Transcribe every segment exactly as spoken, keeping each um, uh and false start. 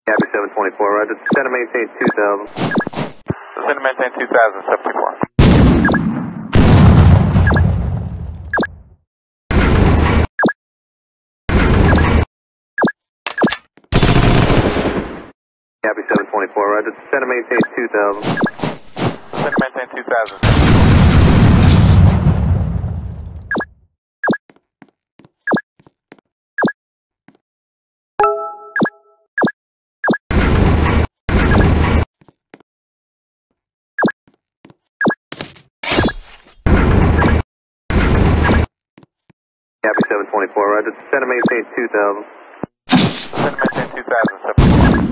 Copy seven twenty-four, roger. Descend and maintain two thousand. Descend and maintain two thousand, seventy-four. Copy seven twenty-four, roger. Descend and maintain two thousand. Descend and maintain two thousand, seventy-four. Copy seven twenty-four, roger. Descend and maintain two thousand. Descend and maintain two thousand, seventy-four.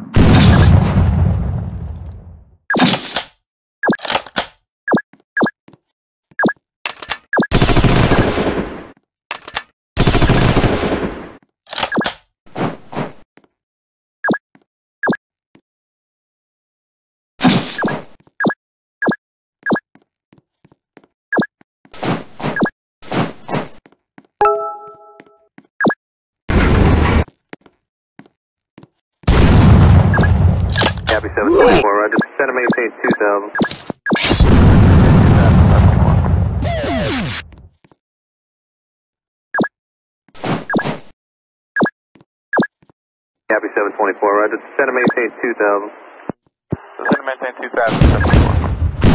Copy seven twenty-four, roger. Descend and maintain two thousand. Copy seven twenty-four, roger. Descend and maintain two thousand. Descend and maintain two thousand, seventy-four.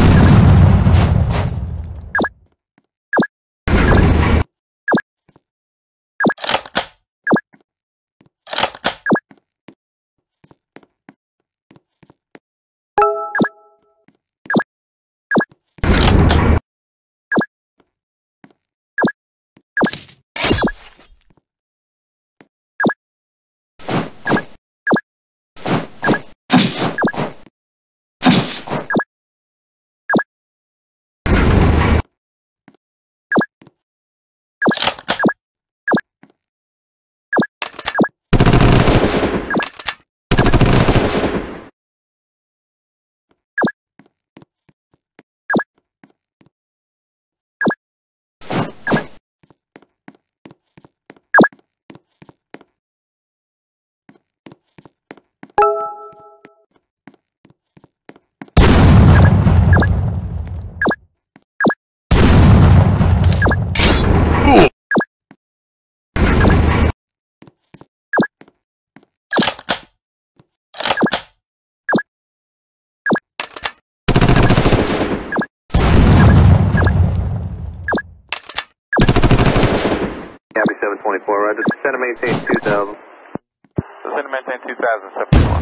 Copy seven twenty-four, roger. Descend and maintain two thousand. Descend and maintain two thousand, seventy-four.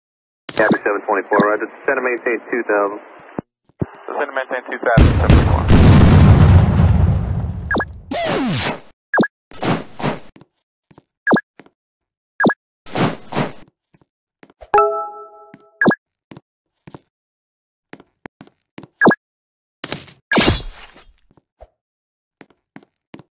Copy seven twenty-four, roger. Descend and maintain two thousand. Descend and maintain two thousand, seventy-four.